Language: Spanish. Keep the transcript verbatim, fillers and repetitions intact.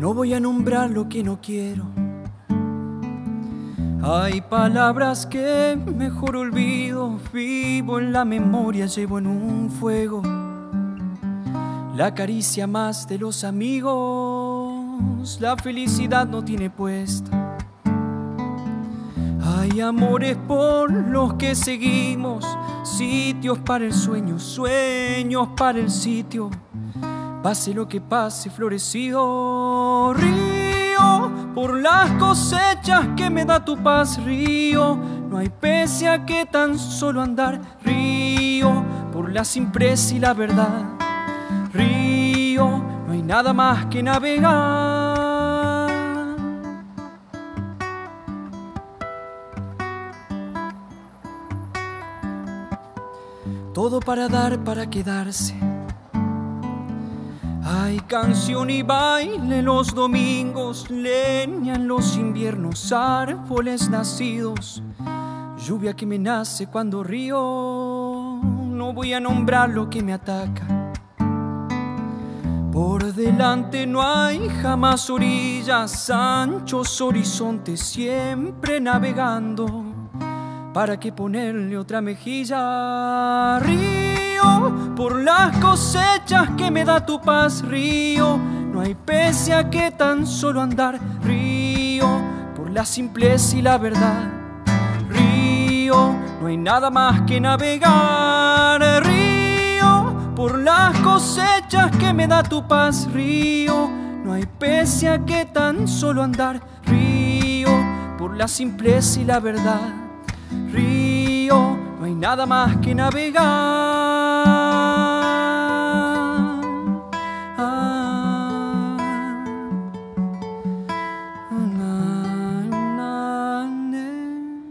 No voy a nombrar lo que no quiero. Hay palabras que mejor olvido. Vivo en la memoria, llevo en un fuego la caricia más de los amigos. La felicidad no tiene puesta. Hay amores por los que seguimos, sitios para el sueño, sueños para el sitio. Pase lo que pase, florecido. Río por las cosechas que me da tu paz. Río, no hay pese a que tan solo andar. Río por la simpleza y la verdad. Río, no hay nada más que navegar. Todo para dar, para quedarse. Hay canción y baile los domingos, leña en los inviernos, árboles nacidos, lluvia que me nace cuando río. No voy a nombrar lo que me ataca. Por delante no hay jamás orillas, anchos horizontes siempre navegando. ¿Para qué ponerle otra mejilla? Río por las cosechas que me da tu paz. Río, no hay pese a que tan solo andar. Río por la simpleza y la verdad. Río, no hay nada más que navegar. Río por las cosechas que me da tu paz. Río, no hay pese a que tan solo andar. Río por la simpleza y la verdad. Río, no hay nada más que navegar. Ah, na, na, ne.